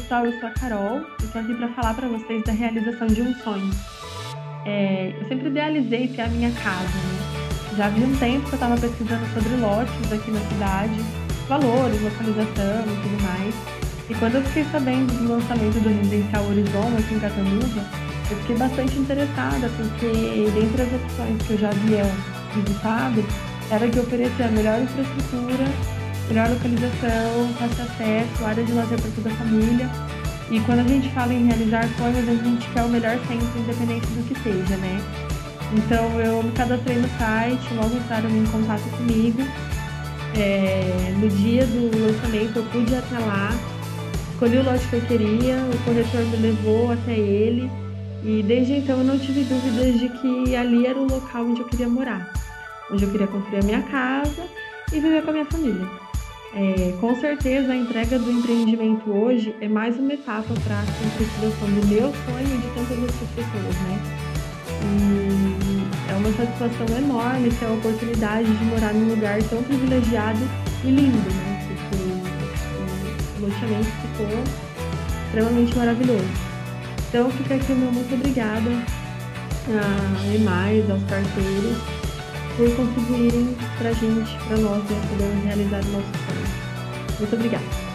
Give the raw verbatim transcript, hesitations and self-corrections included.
pessoal, eu sou a Carol e estou aqui para falar para vocês da realização de um sonho. É, eu sempre idealizei ter a minha casa, né? Já havia um tempo que eu estava pesquisando sobre lotes aqui na cidade, valores, localização e tudo mais. E quando eu fiquei sabendo do lançamento do Residencial Horizon aqui em Catanduva, eu fiquei bastante interessada, porque dentre as opções que eu já havia visitado, era que oferecia a melhor infraestrutura, melhor localização, fácil acesso, área de lazer para toda a família. E quando a gente fala em realizar sonhos, a gente quer o melhor sempre, independente do que seja, né? Então eu me cadastrei no site, logo entraram em contato comigo. É, no dia do lançamento eu pude ir até lá, escolhi o lote que eu queria, o corretor me levou até ele e desde então eu não tive dúvidas de que ali era o local onde eu queria morar, onde eu queria construir a minha casa e viver com a minha família. É, com certeza a entrega do empreendimento hoje é mais uma etapa para a concretização do meu sonho e de tantas outras pessoas, né? E é uma satisfação enorme ter a oportunidade de morar num lugar tão privilegiado e lindo, né? Porque o loteamento ficou extremamente maravilhoso. Então fica aqui o meu muito obrigada a EMAIS, aos parceiros, por contribuírem para a gente, para nós, né, podermos realizar o nosso sonho. Muito obrigada!